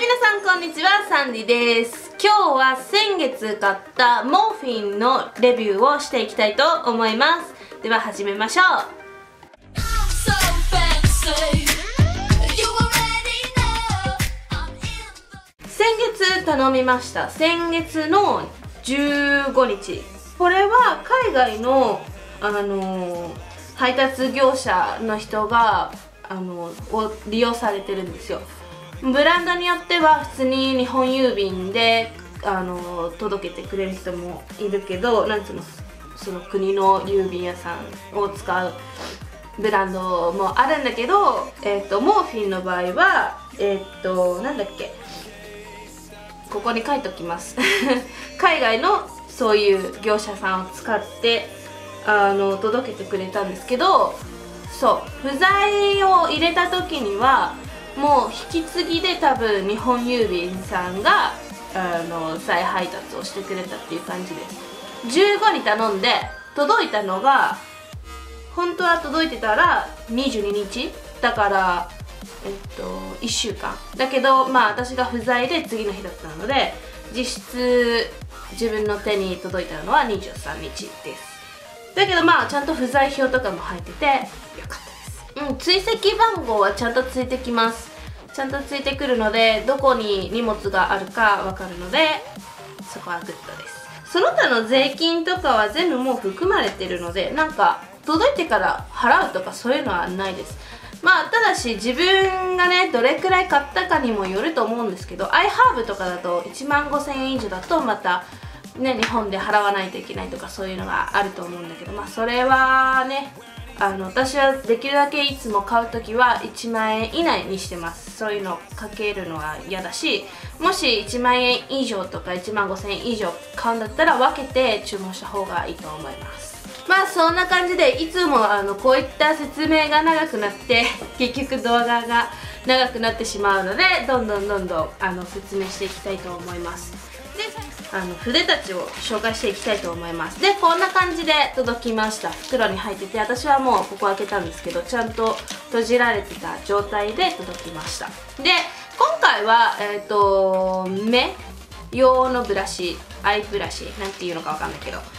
皆さんこんにちは、サンディです。今日は先月買ったモーフィンのレビューをしていきたいと思います。では始めましょう。先月頼みました。先月の15日。これは海外の配達業者の人がを利用されてるんですよ。ブランドによっては普通に日本郵便で届けてくれる人もいるけど、なんつうの、その国の郵便屋さんを使うブランドもあるんだけど、モーフィンの場合はなんだっけ、ここに書いておきます海外のそういう業者さんを使って届けてくれたんですけど、そう不在を入れた時にはもう引き継ぎで多分日本郵便さんが再配達をしてくれたっていう感じです。15に頼んで届いたのが、本当は届いてたら22日だから1週間だけど、私が不在で次の日だったので実質自分の手に届いたのは23日です。だけどちゃんと不在表とかも入っててよかったです。追跡番号はちゃんとついてきます。ちゃんとついてくるので、どこに荷物があるかわかるので、そこはグッドです。その他の税金とかは全部もう含まれてるので、なんか届いてから払うとかそういうのはないです。ただし自分がねどれくらい買ったかにもよると思うんですけど、iHerb とかだと1万5000円以上だとまたね日本で払わないといけないとかそういうのがあると思うんだけど、それはね私はできるだけいつも買うときは1万円以内にしてます。そういうのをかけるのは嫌だし、もし1万円以上とか1万5000円以上買うんだったら分けて注文した方がいいと思います。そんな感じで、いつもこういった説明が長くなって結局動画が長くなってしまうので、どんどん説明していきたいと思います。で筆たちを紹介していきたいと思います。でこんな感じで届きました。袋に入ってて、私はもうここ開けたんですけど、ちゃんと閉じられてた状態で届きました。で今回は目用のブラシ、アイブラシなんていうのかわかんないけど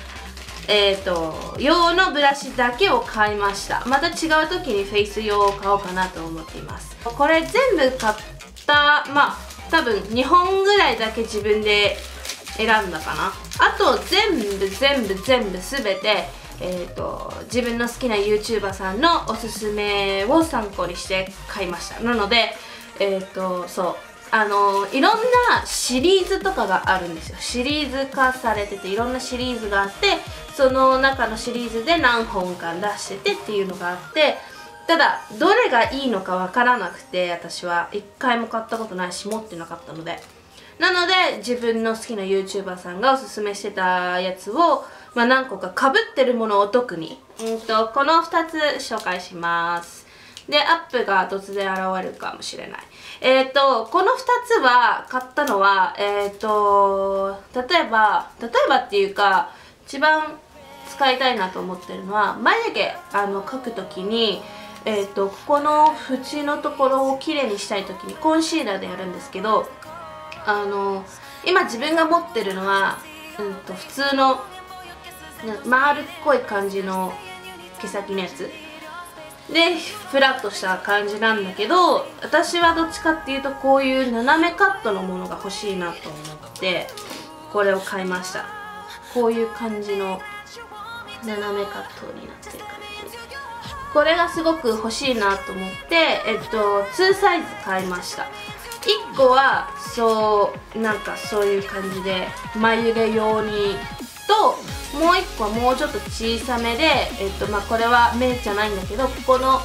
用のブラシだけを買いました。また違う時にフェイス用を買おうかなと思っています。これ全部買った多分2本ぐらいだけ自分で選んだかな。あと全部全て自分の好きな YouTuber さんのおすすめを参考にして買いました。なのでいろんなシリーズとかがあるんですよ。シリーズ化されてて、いろんなシリーズがあって、その中のシリーズで何本か出しててっていうのがあって、ただどれがいいのかわからなくて、私は1回も買ったことないし持ってなかったので、なので自分の好きな YouTuber さんがおすすめしてたやつを、何個か被ってるものを特にこの2つ紹介します。でアップが突然現れるかもしれない。この2つは買ったのは例えばっていうか、一番使いたいなと思ってるのは、眉毛描くときにここの縁のところをきれいにしたいときにコンシーラーでやるんですけど、今自分が持ってるのは普通の丸っこい感じの毛先のやつでフラッとした感じなんだけど、私はどっちかっていうとこういう斜めカットのものが欲しいなと思ってこれを買いました。こういう感じの斜めカットになってる感じ、これがすごく欲しいなと思って2サイズ買いました。1個はそういう感じで眉毛用にと、もう1個はもうちょっと小さめでこれは目じゃないんだけど、ここの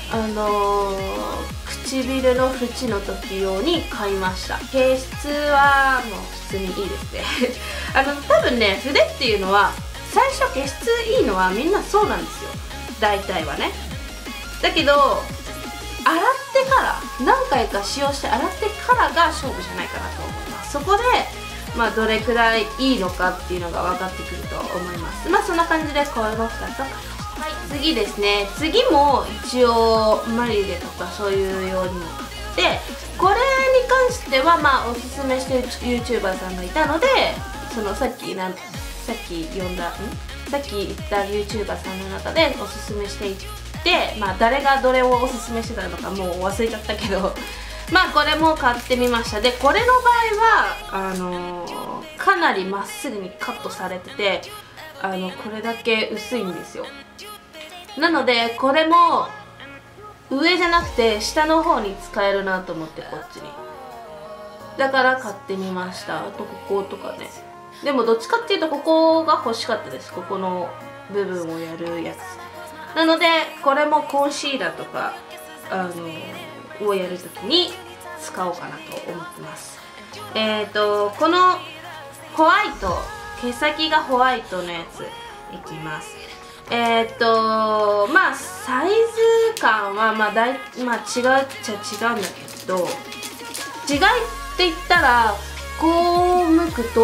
唇の縁の時用に買いました。毛質はもう普通にいいですね多分ね、筆っていうのは最初毛質いいのはみんなそうなんですよ、大体はね。だけど洗ってから何回か使用して洗ってからが勝負じゃないかなと思います。そこでどれくらいいいのかっていうのが分かってくると思います。そんな感じでこの2つを買いました。次ですね。次も一応眉毛とかそういうように買って、これに関ししてはまあおすすめしてる YouTuber さんがいたので、そのさっき言った YouTuber さんの中でおすすめしていって、まあ誰がどれをおすすめしてたのかもう忘れちゃったけどまあこれも買ってみました。でこれの場合はかなりまっすぐにカットされてて、これだけ薄いんですよ。なのでこれも上じゃなくて下の方に使えるなと思って、こっちにだから買ってみました。あとこことかね、でもどっちかっていうとここが欲しかったです。ここの部分をやるやつなので、これもコンシーラーとかをやるときに使おうかなと思ってます。このホワイト、毛先がホワイトのやついきます。まあサイズ感はまあ違うっちゃ違うんだけど、違いって言ったらこう向くと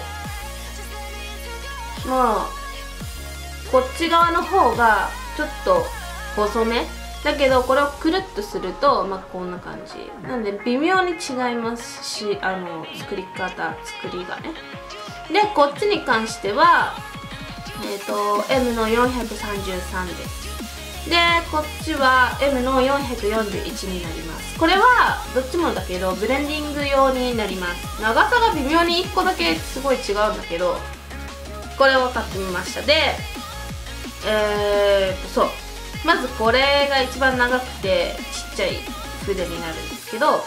まあこっち側の方がちょっと細めだけど、これをくるっとするとまあこんな感じなんで微妙に違いますし、作りがね。でこっちに関してはM の433です。でこっちは M の441になります。これはどっちもだけどブレンディング用になります。長さが微妙に1個だけすごい違うんだけど、これを買ってみました。でそう、まずこれが一番長くてちっちゃい筆になるんですけど、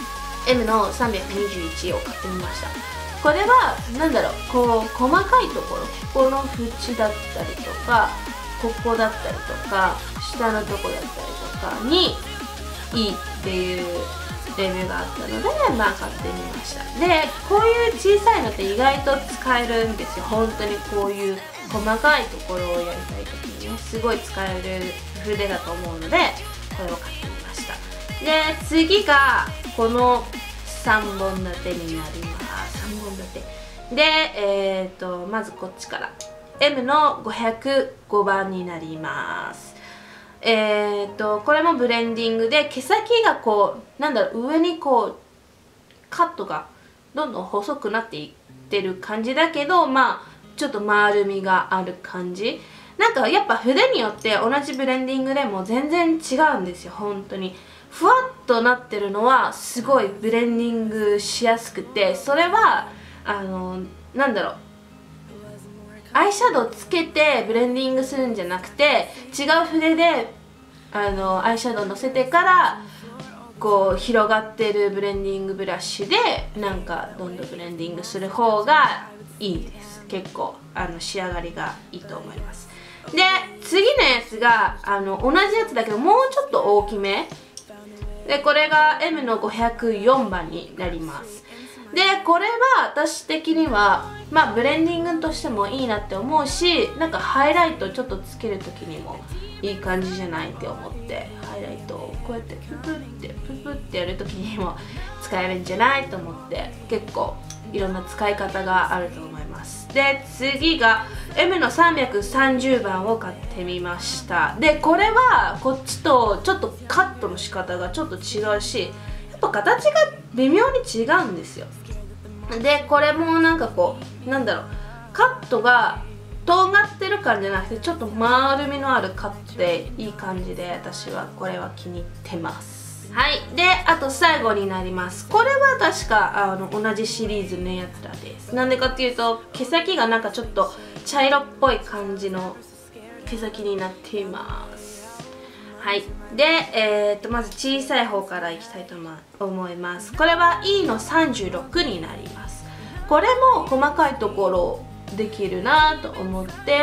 M の321を買ってみました。これはなんだろう、こう細かいところ、ここの縁だったりとかここだったりとか下のとこだったりとかにいいっていうレビューがあったのでまあ買ってみました。でこういう小さいのって意外と使えるんですよ。本当にこういう細かいところをやりたい時にねすごい使える筆だと思うのでこれを買ってみました。で次がこの3本立てになります。3本立てでまずこっちから M の505番になります。これもブレンディングで毛先がこうなんだろう、上にこうカットがどんどん細くなっていってる感じだけど、まあちょっと丸みがある感じ。なんかやっぱ筆によって同じブレンディングでも全然違うんですよ。本当にふわっとなってるのはすごいブレンディングしやすくて、それはなんだろう、アイシャドウつけてブレンディングするんじゃなくて、違う筆でアイシャドウのせてからこう広がってるブレンディングブラシでなんかどんどんブレンディングする方がいいです。結構仕上がりがいいと思います。で次のやつが同じやつだけどもうちょっと大きめで、これが M の504番になります。でこれは私的にはまあブレンディングとしてもいいなって思うし、なんかハイライトちょっとつける時にもいい感じじゃないって思って、ハイライトをこうやってププってやる時にも使えるんじゃないと思って、結構いろんな使い方があると思います。で次が M の330番を買ってみました。でこれはこっちとちょっとカットの仕方がちょっと違うし、やっぱ形が微妙に違うんですよ。でこれもなんかこうなんだろう、カットがとんがってる感じじゃなくてちょっと丸みのあるカットでいい感じで、私はこれは気に入ってます。はい、であと最後になります。これは確か同じシリーズのやつらです。なんでかっていうと毛先がなんかちょっと茶色っぽい感じの毛先になっています。はい、で、まず小さい方からいきたいと思います。これは E の36になります。これも細かいところできるなと思って、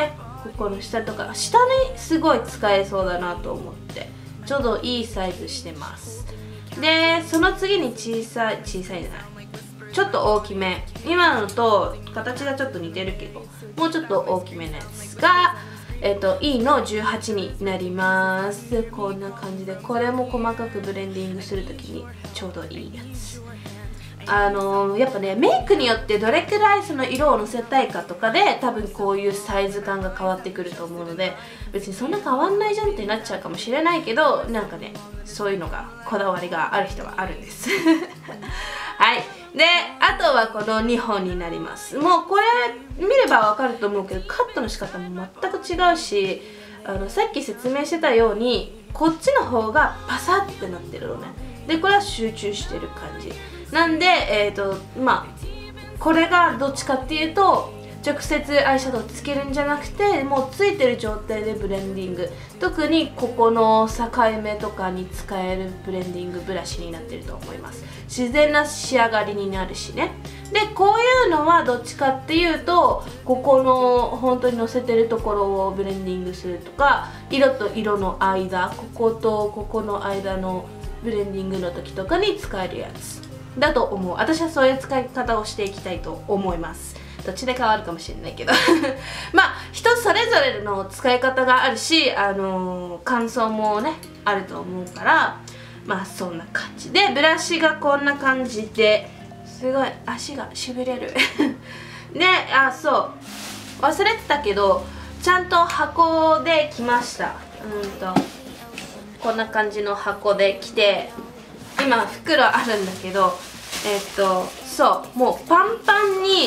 ここの下とか下にすごい使えそうだなと思ってちょうどいいサイズしてます。でその次に小さいじゃない、ちょっと大きめ、今のと形がちょっと似てるけどもうちょっと大きめのやつがE の18になります。こんな感じで、これも細かくブレンディングするときにちょうどいいやつ。やっぱねメイクによってどれくらいその色をのせたいかとかで多分こういうサイズ感が変わってくると思うので、別にそんな変わんないじゃんってなっちゃうかもしれないけど、なんかねそういうのがこだわりがある人はあるんですはい、 であとはこの2本になります。もうこれ見ればわかると思うけど、カットの仕方も全く違うし、さっき説明してたようにこっちの方がパサってなってるのね。でこれは集中してる感じなんで、まあこれがどっちかっていうと直接アイシャドウつけるんじゃなくて、もうついてる状態でブレンディング、特にここの境目とかに使えるブレンディングブラシになってると思います。自然な仕上がりになるしね。でこういうのはどっちかっていうと、ここの本当にのせてるところをブレンディングするとか、色と色の間、こことここの間のブレンディングの時とかに使えるやつだと思う。私はそういう使い方をしていきたいと思います。どっちで変わるかもしれないけどまあ人それぞれの使い方があるし、感想もねあると思うから、まあそんな感じで、ブラシがこんな感じですごい足がしびれるで、そう忘れてたけど、ちゃんと箱で来ました。こんな感じの箱で来て、今袋あるんだけど、そうもうパンパンに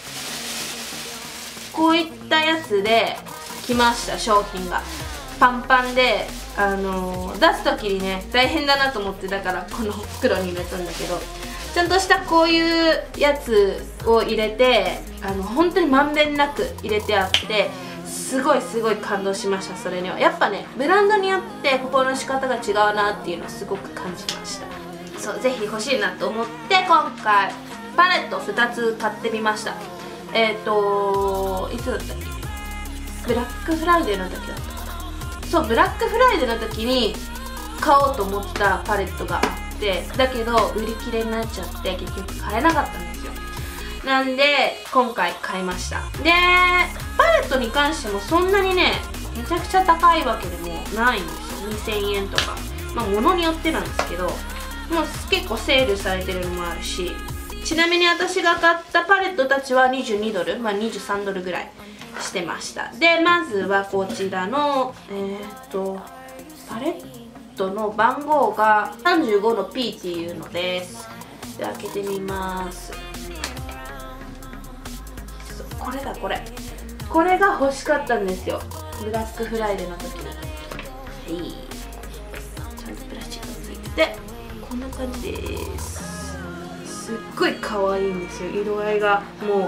こういったやつで来ました。商品がパンパンで、出す時にね大変だなと思って、だからこの袋に入れたんだけど、ちゃんとしたこういうやつを入れて、本当にまんべんなく入れてあって、すごい感動しました。それにはやっぱね、ブランドによってここの仕方が違うなっていうのをすごく感じました。そう、ぜひ欲しいなと思って今回パレット2つ買ってみました。いつだったっけ、ブラックフライデーの時だったかな。そう、ブラックフライデーの時に買おうと思ってたパレットがあって、だけど売り切れになっちゃって結局買えなかったんですよ。なんで今回買いました。でパレットに関してもそんなにねめちゃくちゃ高いわけでもないんですよ。2000円とか、まあ物によってなんですけど、もう結構セールされてるのもあるし、ちなみに私が買ったパレットたちは22ドル、まあ23ドルぐらいしてました。でまずはこちらのパレットの番号が35の P っていうのです。で開けてみます。これだ、これが欲しかったんですよ、ブラックフライデーの時に。はい、ちゃんとブラシがついててこんな感じです。すっごい可愛いんですよ、色合いが。も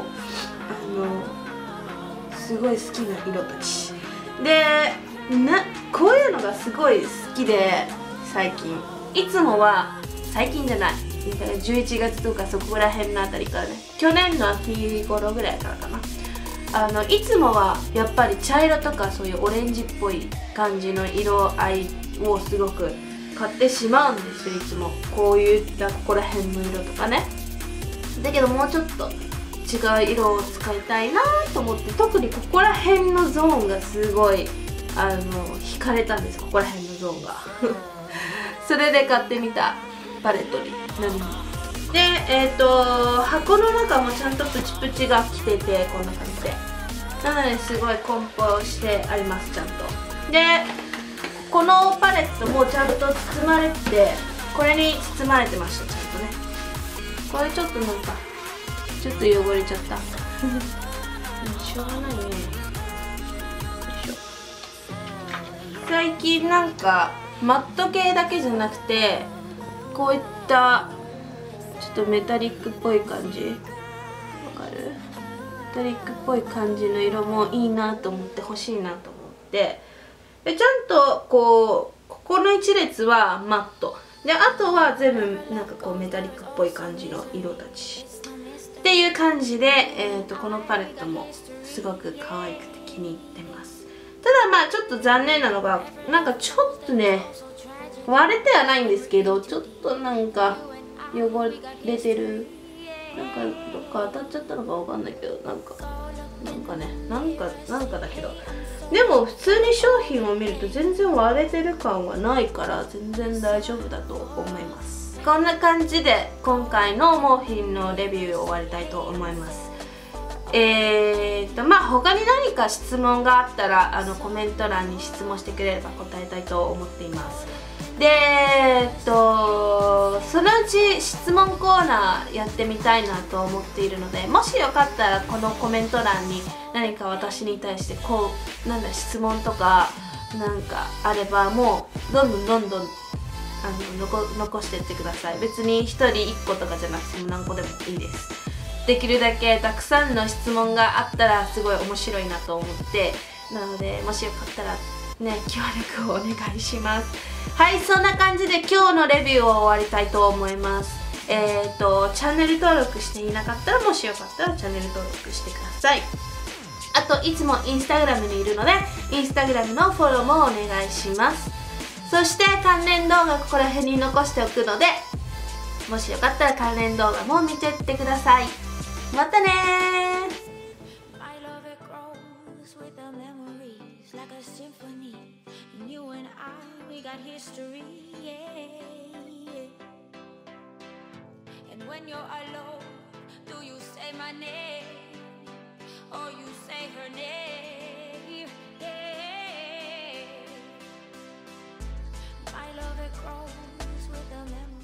うすごい好きな色たちで、こういうのがすごい好きで、最近いつもは、最近じゃない、11月とかそこら辺のあたりからね、去年の秋頃ぐらいからかな、いつもはやっぱり茶色とかそういうオレンジっぽい感じの色合いをすごく買ってしまうんですよ。いつもこういったここら辺の色とかね。だけどもうちょっと違う色を使いたいなと思って、特にここら辺のゾーンがすごい惹かれたんです。ここら辺のゾーンがそれで買ってみたパレットになります。で箱の中もちゃんとプチプチが来てて、こんな感じで、なのですごい梱包してあります、ちゃんと。でこのパレットもちゃんと包まれて、これに包まれてました、ちゃんとね。これちょっとなんかちょっと汚れちゃったしょうがないね。よいしょ。最近なんかマット系だけじゃなくて、こういったちょっとメタリックっぽい感じ、わかる？メタリックっぽい感じの色もいいなと思って、欲しいなと思って、でちゃんとここの一列はマットで、あとは全部なんかこうメタリックっぽい感じの色たちっていう感じで、このパレットもすごく可愛くて気に入ってます。ただまあちょっと残念なのが、なんかちょっとね割れてはないんですけど、ちょっとなんか汚れてる、なんかどっか当たっちゃったのかわかんないけど、なんかね、なんかだけど、でも普通に商品を見ると全然割れてる感はないから、全然大丈夫だと思います。こんな感じで今回のモーフィンのレビューを終わりたいと思います。まあ他に何か質問があったらコメント欄に質問してくれれば答えたいと思っています。 でそのうち質問コーナーやってみたいなと思っているので、もしよかったらこのコメント欄に何か私に対して質問とかなんかあれば、もうどんどん残していってください。別に1人1個とかじゃなくても何個でもいいです。できるだけたくさんの質問があったらすごい面白いなと思って、なのでもしよかったらね、協力をお願いします。はい、そんな感じで今日のレビューを終わりたいと思います。チャンネル登録していなかったら、もしよかったらチャンネル登録してください。あといつもインスタグラムにいるので、インスタグラムのフォローもお願いします。そして関連動画ここら辺に残しておくので、もしよかったら関連動画も見てってください。またねー。Like a symphony, and you and we got history, yeah, yeah. And when you're alone, do you say my name, or you say her name, yeah. My love, it grows with the memory.